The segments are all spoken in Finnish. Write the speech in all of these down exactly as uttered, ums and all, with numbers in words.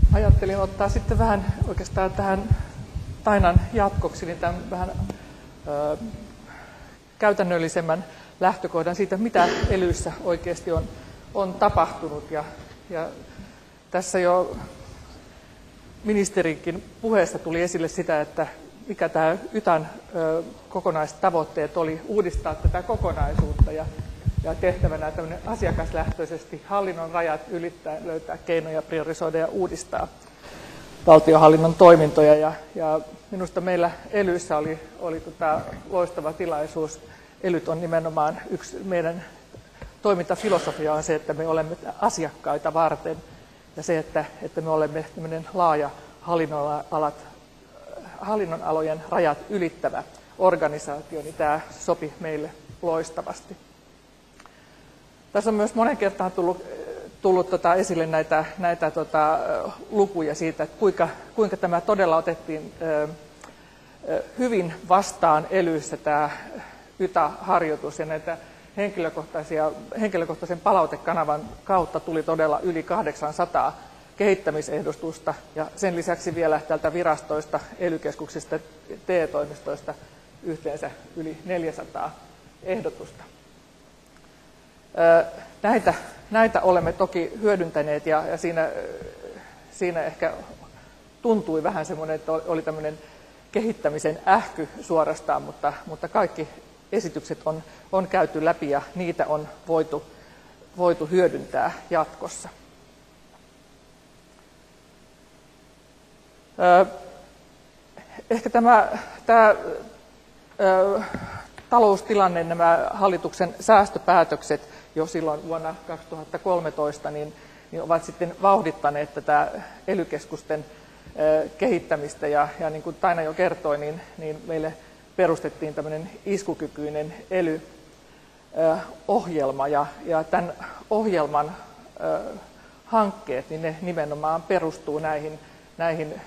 Ajattelin ottaa sitten vähän oikeastaan tähän Tainan jatkoksi niin tämän vähän ö, käytännöllisemmän lähtökohdan siitä, mitä elyissä oikeasti on, on tapahtunut. Ja, ja tässä jo ministerinkin puheessa tuli esille sitä, että mikä tämä Ytan ö, kokonaistavoitteet oli uudistaa tätä kokonaisuutta ja, ja tehtävänä tämmöinen asiakaslähtöisesti hallinnon rajat ylittää, löytää keinoja priorisoida ja uudistaa valtionhallinnon toimintoja. Ja, ja minusta meillä elyissä oli, oli tota loistava tilaisuus. Elyt on nimenomaan yksi meidän toimintafilosofia on se, että me olemme asiakkaita varten ja se, että, että me olemme tämmöinen laaja hallinnonalat, hallinnonalojen rajat ylittävä organisaatio, niin tämä sopi meille loistavasti. Tässä on myös monen kertaan tullut, tullut tota esille näitä, näitä tota, lukuja siitä, että kuinka, kuinka tämä todella otettiin ö, hyvin vastaan elyissä tämä Yta-harjoitus ja näitä henkilökohtaisia, henkilökohtaisen palautekanavan kautta tuli todella yli kahdeksansataa kehittämisehdotusta ja sen lisäksi vielä tältä virastoista, ely keskuksista, T E-toimistoista yhteensä yli neljäsataa ehdotusta. Näitä, näitä olemme toki hyödyntäneet ja, ja siinä, siinä ehkä tuntui vähän semmoinen, että oli tämmöinen kehittämisen ähky suorastaan, mutta, mutta kaikki esitykset on, on käyty läpi ja niitä on voitu, voitu hyödyntää jatkossa. Ö, ehkä tämä, tämä ö, taloustilanne, nämä hallituksen säästöpäätökset jo silloin vuonna kaksituhattakolmetoista, niin, niin ovat sitten vauhdittaneet tätä ely-keskusten ö, kehittämistä ja, ja niin kuin Taina jo kertoi, niin, niin meille perustettiin tämmöinen iskukykyinen ely-ohjelma ja, ja tämän ohjelman ö, hankkeet, niin ne nimenomaan perustuu näihin, näihin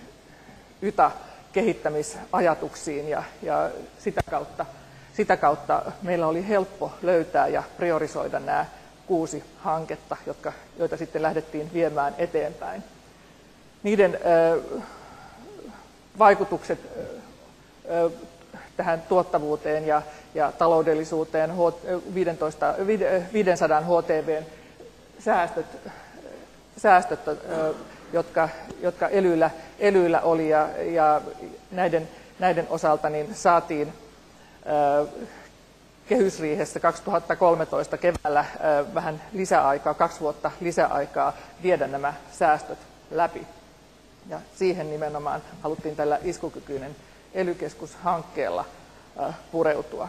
Yta-kehittämisajatuksiin ja, ja sitä, kautta, sitä kautta meillä oli helppo löytää ja priorisoida nämä kuusi hanketta, jotka, joita sitten lähdettiin viemään eteenpäin. Niiden ö, vaikutukset ö, tähän tuottavuuteen ja, ja taloudellisuuteen, viisisataa H T V:n säästöt, säästöt jotka, jotka elyillä, elyillä oli ja, ja näiden, näiden osalta niin saatiin ö, kehysriihessä kaksituhattakolmetoista keväällä ö, vähän lisäaikaa, kaksi vuotta lisäaikaa viedä nämä säästöt läpi. Ja siihen nimenomaan haluttiin tällä iskukykyinen ely-keskushankkeella pureutua.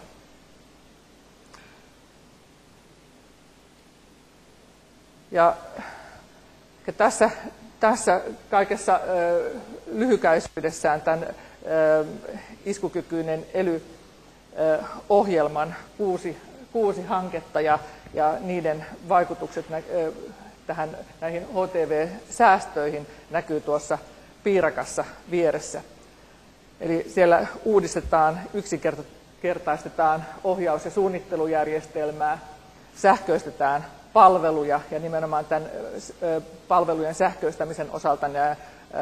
Ja tässä, tässä kaikessa lyhykäisyydessään tämän iskukykyinen ely-ohjelman kuusi, kuusi hanketta ja, ja niiden vaikutukset tähän, näihin H T V-säästöihin näkyy tuossa piirakassa vieressä. Eli siellä uudistetaan, yksinkertaistetaan ohjaus- ja suunnittelujärjestelmää, sähköistetään palveluja ja nimenomaan tämän palvelujen sähköistämisen osalta nämä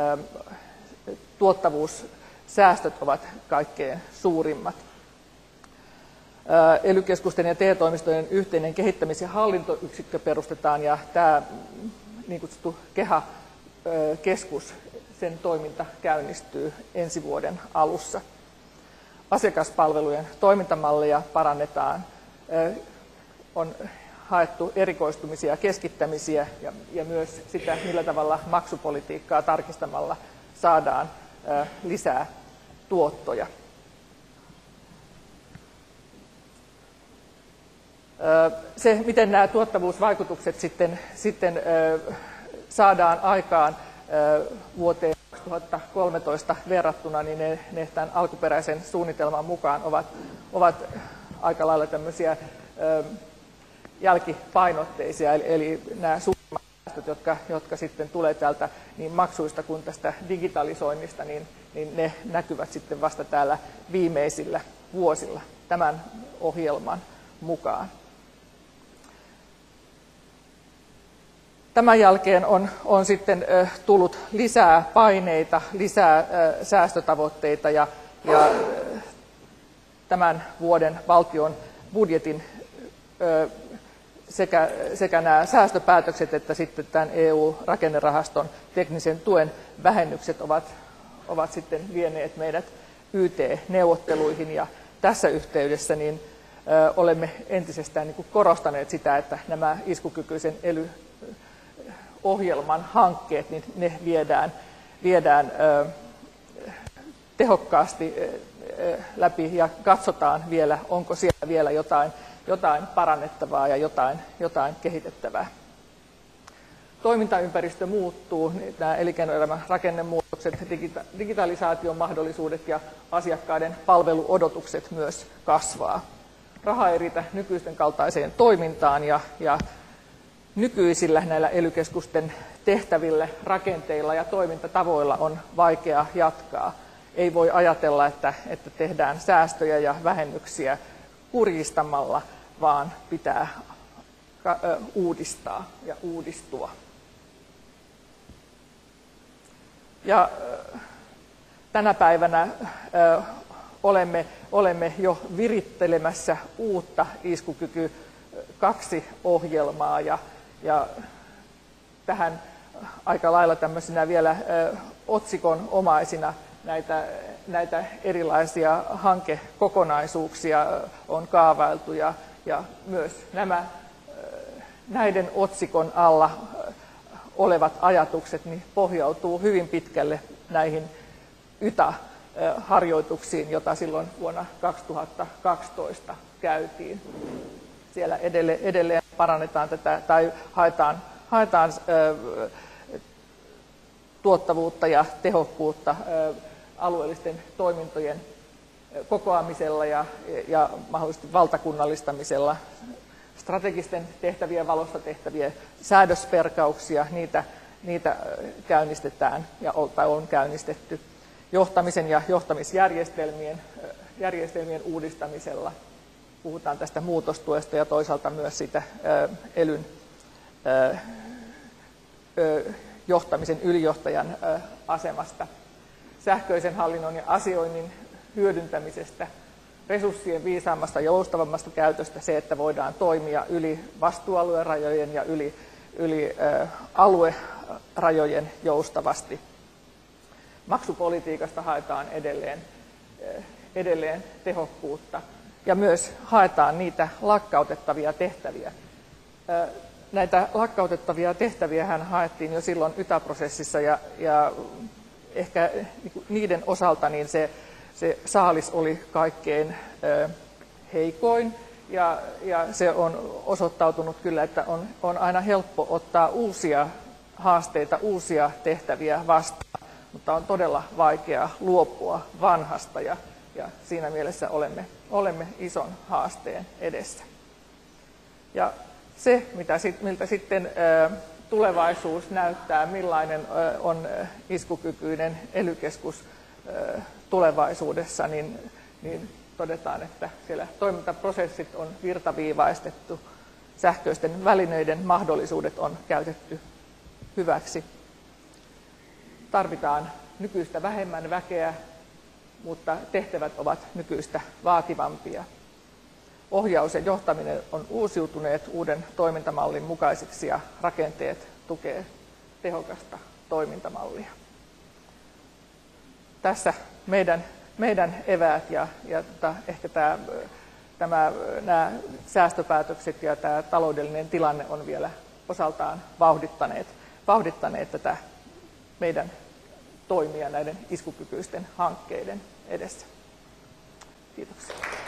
tuottavuussäästöt ovat kaikkein suurimmat. Ely-keskusten ja T E-toimistojen yhteinen kehittämis- ja hallintoyksikkö perustetaan ja tämä niin kutsuttu KEHA-keskus, sen toiminta käynnistyy ensi vuoden alussa. Asiakaspalvelujen toimintamalleja parannetaan, on haettu erikoistumisia ja keskittämisiä ja, ja myös sitä, millä tavalla maksupolitiikkaa tarkistamalla saadaan lisää tuottoja. Se, miten nämä tuottavuusvaikutukset sitten, sitten saadaan aikaan vuoteen kaksituhattakolmetoista verrattuna, niin ne, ne tämän alkuperäisen suunnitelman mukaan ovat, ovat aika lailla tämmöisiä ö, jälkipainotteisia, eli, eli nämä suurimmat säästöt, jotka, jotka sitten tulee täältä niin maksuista kuin tästä digitalisoinnista, niin, niin ne näkyvät sitten vasta täällä viimeisillä vuosilla tämän ohjelman mukaan. Tämän jälkeen on, on sitten tullut lisää paineita, lisää säästötavoitteita ja, ja tämän vuoden valtion budjetin sekä, sekä nämä säästöpäätökset että sitten tämän E U-rakennerahaston teknisen tuen vähennykset ovat, ovat sitten vieneet meidät Y T-neuvotteluihin ja tässä yhteydessä niin, ö, olemme entisestään niin kuin korostaneet sitä, että nämä iskukykyisen ely ohjelman hankkeet, niin ne viedään, viedään ö, tehokkaasti ö, läpi ja katsotaan vielä, onko siellä vielä jotain, jotain parannettavaa ja jotain, jotain kehitettävää. Toimintaympäristö muuttuu, nämä elinkeinoelämän rakennemuutokset, digita- digitalisaation mahdollisuudet ja asiakkaiden palveluodotukset myös kasvaa. Raha ei riitä nykyisten kaltaiseen toimintaan ja, ja nykyisillä näillä ely-keskusten tehtävillä, rakenteilla ja toimintatavoilla on vaikea jatkaa. Ei voi ajatella, että, että tehdään säästöjä ja vähennyksiä kurjistamalla, vaan pitää uudistaa ja uudistua. Ja tänä päivänä olemme, olemme jo virittelemässä uutta Iskukyky kaksi ohjelmaa ja, ja tähän aika lailla tämmöisenä vielä otsikon omaisina näitä, näitä erilaisia hankekokonaisuuksia on kaavailtu ja, ja myös nämä näiden otsikon alla olevat ajatukset niin pohjautuu hyvin pitkälle näihin Y T A-harjoituksiin, joita silloin vuonna kaksituhattakaksitoista käytiin. Siellä edelleen, edelleen parannetaan tätä tai haetaan, haetaan ö, tuottavuutta ja tehokkuutta ö, alueellisten toimintojen kokoamisella ja, ja mahdollisesti valtakunnallistamisella. Strategisten tehtävien valossa tehtäviä säädösperkauksia, niitä, niitä käynnistetään ja tai on käynnistetty johtamisen ja johtamisjärjestelmien järjestelmien uudistamisella. Puhutaan tästä muutostuesta ja toisaalta myös siitä elyn johtamisen ylijohtajan asemasta, sähköisen hallinnon ja asioinnin hyödyntämisestä, resurssien viisaammasta ja joustavammasta käytöstä, se, että voidaan toimia yli vastuualuerajojen ja yli, yli ä, aluerajojen joustavasti. Maksupolitiikasta haetaan edelleen, ä, edelleen tehokkuutta ja myös haetaan niitä lakkautettavia tehtäviä. Ä, näitä lakkautettavia tehtäviä hän haettiin jo silloin Y T A-prosessissa ja, ja ehkä niiden osalta niin se Se saalis oli kaikkein ö, heikoin ja, ja se on osoittautunut kyllä, että on, on aina helppo ottaa uusia haasteita, uusia tehtäviä vastaan, mutta on todella vaikea luopua vanhasta ja, ja siinä mielessä olemme, olemme ison haasteen edessä. Ja se, mitä sit, miltä sitten ö, tulevaisuus näyttää, millainen ö, on iskukykyinen ely-keskus ö, tulevaisuudessa, niin, niin todetaan, että siellä toimintaprosessit on virtaviivaistettu, sähköisten välineiden mahdollisuudet on käytetty hyväksi. Tarvitaan nykyistä vähemmän väkeä, mutta tehtävät ovat nykyistä vaativampia. Ohjaus ja johtaminen on uusiutuneet uuden toimintamallin mukaisiksi ja rakenteet tukee tehokasta toimintamallia. Tässä meidän, meidän eväät ja, ja tota, ehkä tämä, tämä, nämä säästöpäätökset ja tämä taloudellinen tilanne on vielä osaltaan vauhdittaneet, vauhdittaneet tätä meidän toimia näiden iskukykyisten hankkeiden edessä. Kiitoksia.